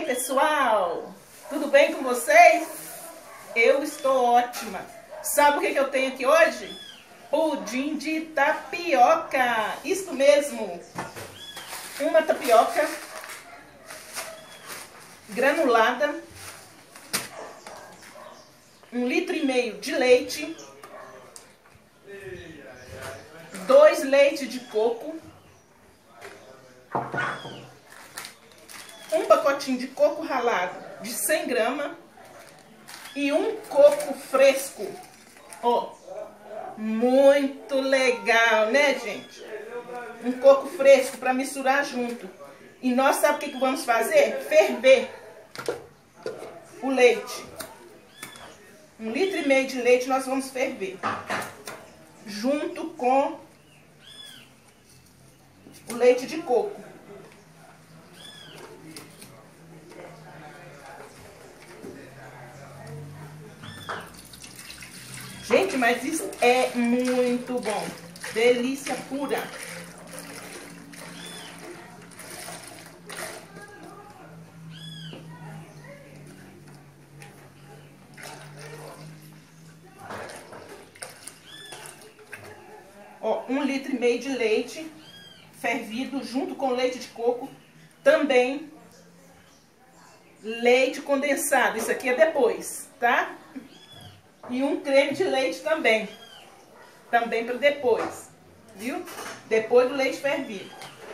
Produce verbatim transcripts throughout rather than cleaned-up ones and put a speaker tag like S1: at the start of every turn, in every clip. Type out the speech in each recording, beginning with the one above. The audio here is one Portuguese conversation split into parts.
S1: aí, pessoal? Tudo bem com vocês? Eu estou ótima. Sabe o que, que eu tenho aqui hoje? Pudim de tapioca. Isso mesmo. Uma tapioca granulada, um litro e meio de leite, dois leites de coco, um pacotinho de coco ralado de cem gramas e um coco fresco. Ó, muito legal, né, gente? Um coco fresco para misturar junto. E nós sabe o que, que vamos fazer? Ferver o leite. Um litro e meio de leite nós vamos ferver. Junto com o leite de coco. Gente, mas isso é muito bom. Delícia pura. Ó, um litro e meio de leite fervido junto com leite de coco. Também leite condensado. Isso aqui é depois, tá? E um creme de leite também. Também para depois. Viu? Depois do leite fervido.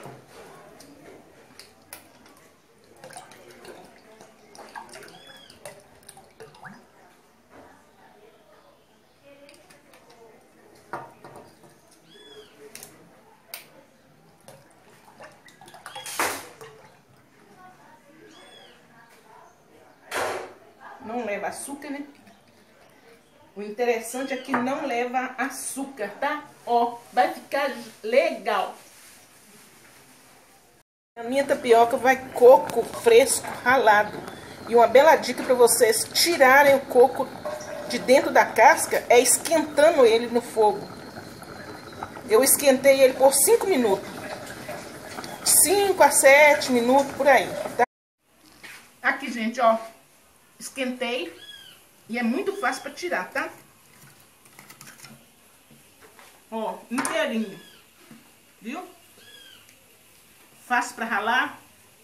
S1: Não leva açúcar, né? O interessante é que não leva açúcar, tá? Ó, vai ficar legal. A minha tapioca vai coco fresco ralado. E uma bela dica para vocês tirarem o coco de dentro da casca é esquentando ele no fogo. Eu esquentei ele por cinco minutos. cinco a sete minutos por aí, tá? Aqui, gente, ó. Esquentei. E é muito fácil para tirar, tá? Ó, inteirinho. Viu? Fácil para ralar.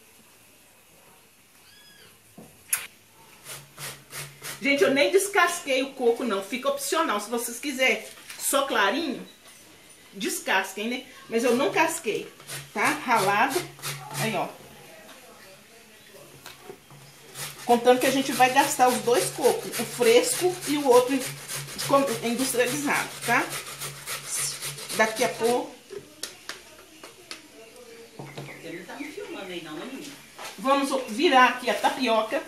S1: Gente, eu nem descasquei o coco, não. Fica opcional. Se vocês quiserem só clarinho, descasquem, né? Mas eu não casquei, tá? Ralado. Aí, ó. Contando que a gente vai gastar os dois cocos, o fresco e o outro industrializado, tá? Daqui a pouco.
S2: Ele não tá me filmando aí não, né, menina?
S1: Vamos virar aqui a tapioca.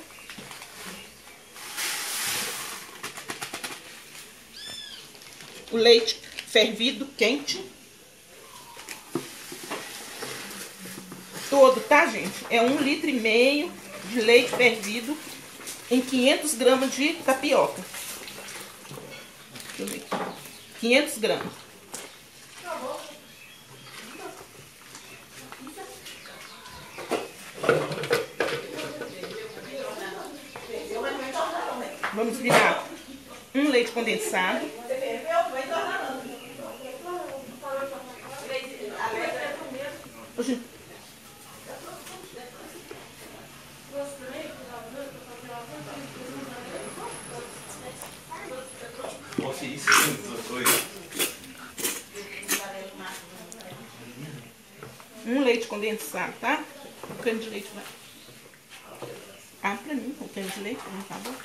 S1: O leite fervido, quente. Todo, tá, gente? É um litro e meio de leite fervido em quinhentos gramas de tapioca. Deixa eu ver aqui. quinhentos gramas. Vamos virar um leite condensado. Hoje, um leite condensado, tá? Um creme de leite vai. Ah, pra mim, um creme de leite, não tá bom?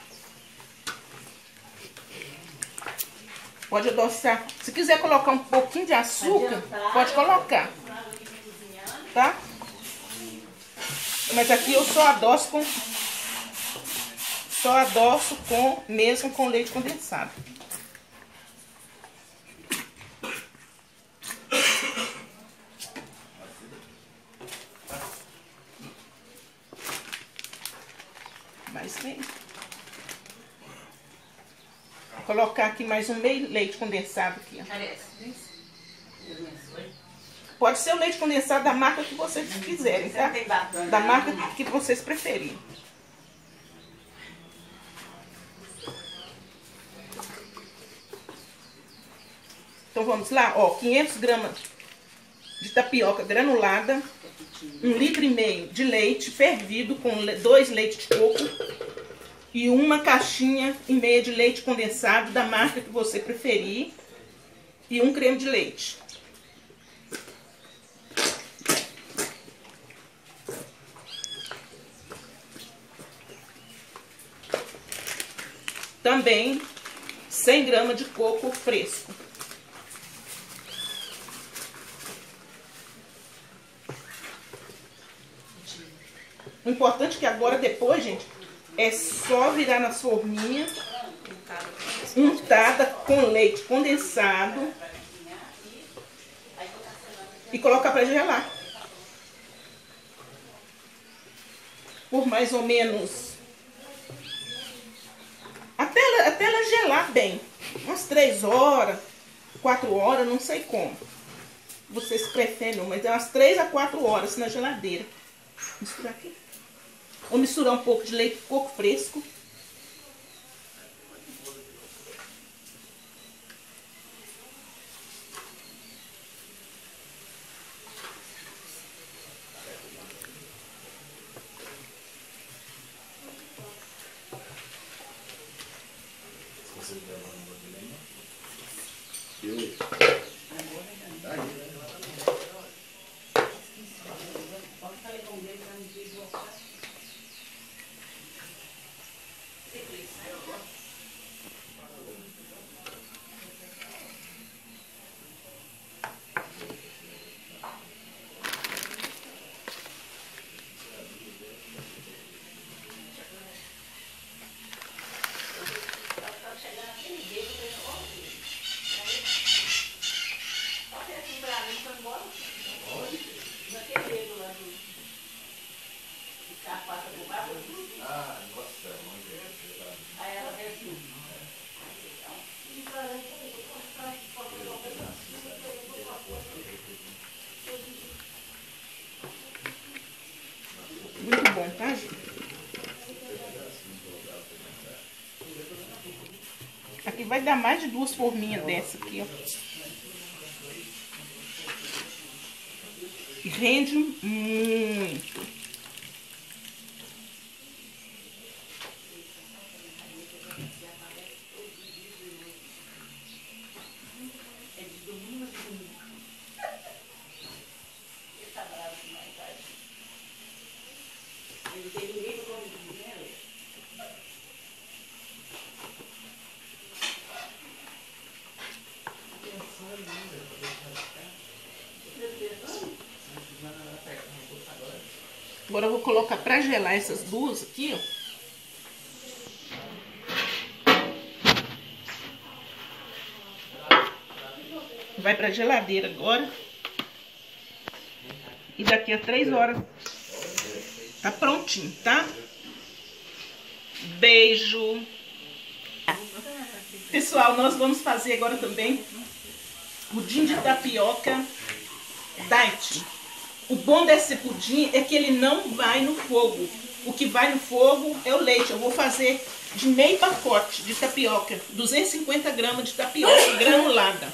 S1: Pode adoçar. Se quiser colocar um pouquinho de açúcar, pode colocar. Tá? Mas aqui eu só adoço com... Só adoço com, mesmo com leite condensado. Mais bem. Vou colocar aqui mais um meio leite condensado aqui, ó. Pode ser o leite condensado da marca que vocês quiserem, tá? Da marca que vocês preferirem. Então vamos lá, ó, quinhentos gramas de tapioca granulada, um litro e meio de leite fervido com dois leites de coco e uma caixinha e meia de leite condensado da marca que você preferir e um creme de leite. Também cem gramas de coco fresco. O importante é que agora, depois, gente, é só virar na forminha, untada com leite condensado e colocar para gelar. Por mais ou menos, até ela, até ela gelar bem, umas três horas, quatro horas, não sei como. Vocês preferem, mas é umas três a quatro horas na geladeira. Misturar aqui. Vou misturar um pouco de leite de coco fresco. Muito bom, tá, gente? Aqui vai dar mais de duas forminhas dessa aqui, ó. E rende muito. Agora eu vou colocar pra gelar essas duas aqui, ó. Vai pra geladeira agora. E daqui a três horas tá prontinho, tá? Beijo! Pessoal, nós vamos fazer agora também pudim de tapioca diet. O bom desse pudim é que ele não vai no fogo. O que vai no fogo é o leite. Eu vou fazer de meio pacote de tapioca. duzentos e cinquenta gramas de tapioca granulada.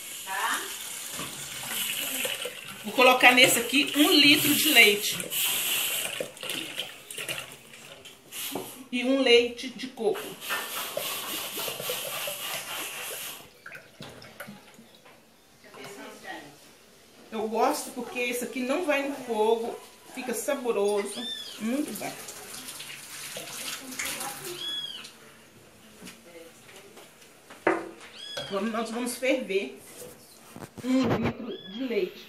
S1: Vou colocar nesse aqui um litro de leite. E um leite de coco. Eu gosto porque esse aqui não vai no fogo, fica saboroso, muito bom. Agora nós vamos ferver um litro de leite.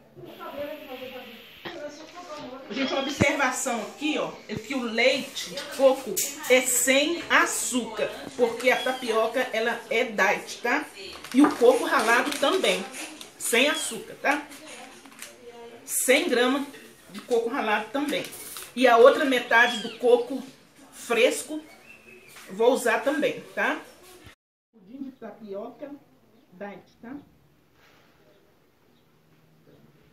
S1: Gente, uma observação aqui, ó, é que o leite de coco é sem açúcar, porque a tapioca, ela é diet, tá? E o coco ralado também, sem açúcar, tá? cem gramas de coco ralado também. E a outra metade do coco fresco, vou usar também, tá? Pudim de tapioca diet, tá?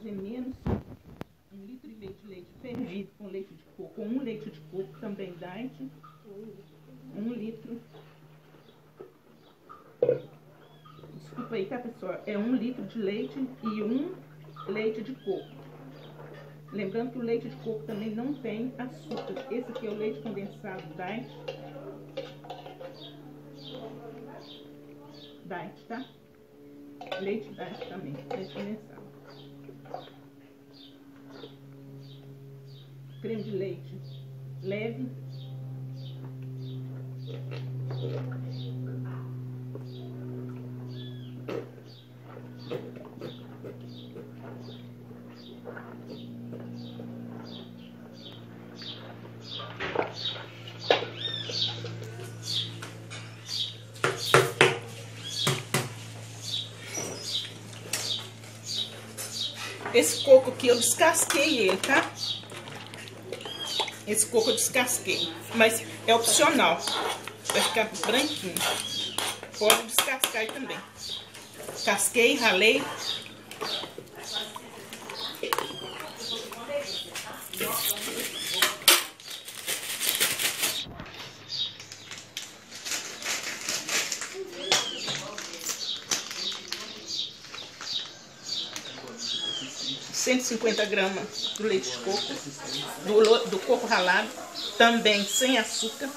S1: fazer menos. Um litro e meio de leite fervido com leite de coco. Um leite de coco também diet. Um litro. Desculpa aí, tá, pessoal? É um litro de leite e um leite de coco. Lembrando que o leite de coco também não tem açúcar. Esse aqui é o leite condensado diet. Diet, tá? Leite diet também, leite condensado. Creme de leite leve. Esse coco aqui eu descasquei ele, tá? Esse coco eu descasquei, mas é opcional. Vai ficar branquinho. Pode descascar aí também. Casquei, ralei. cento e cinquenta gramas do leite de coco, do, do coco ralado, também sem açúcar.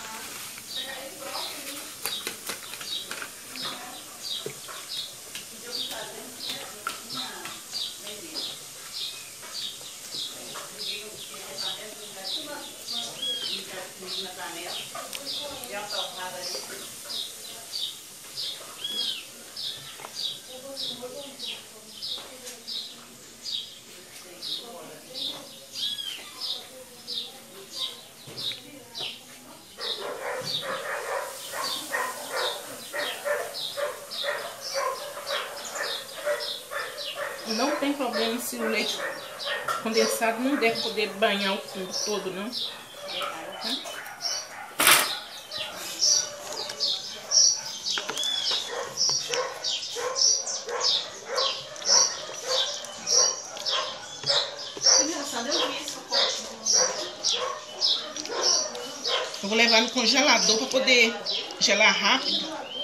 S1: Não tem problema se o leite condensado não deve poder banhar o fundo todo, não. Tá? Eu vou levar no congelador para poder gelar rápido.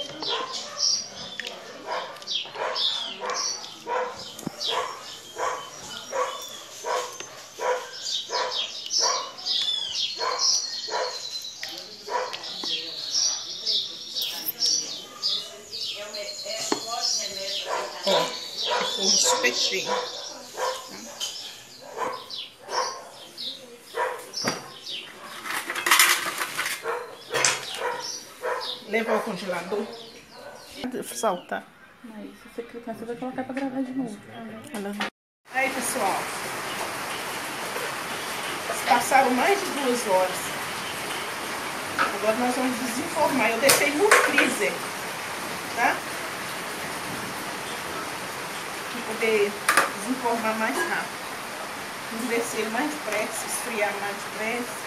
S1: Ó, ficou super cheio. Levar ao congelador. Saltar.
S3: Aí, se você clicar, você vai colocar pra gravar de novo.
S1: Aí, pessoal. Passaram mais de duas horas. Agora nós vamos desenformar. Eu deixei no freezer, tá? Para poder desenformar mais rápido. Endurecer ele mais depressa, esfriar mais depressa.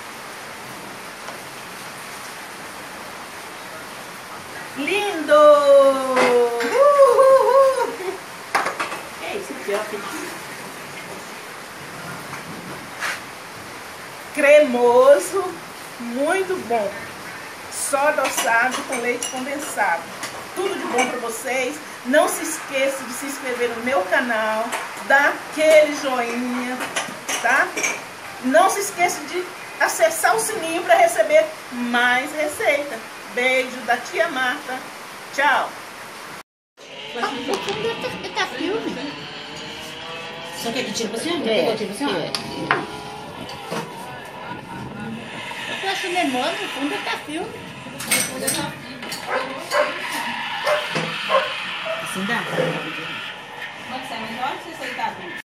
S1: Lindo! Uhul!
S2: É isso aqui, ó.
S1: Cremoso, muito bom. Só adoçado com leite condensado. Tudo de bom para vocês. Não se esqueça de se inscrever no meu canal, dar aquele joinha, tá? Não se esqueça de acessar o sininho para receber mais receita. Beijo da tia Marta. Tchau.
S3: Tá filme?
S2: Só que ele tira pra cima?
S3: É, tipo assim, ó. Eu tô achando memória, no fundo tá filme.
S2: Assim dá? Pode ser, mas olha se você tá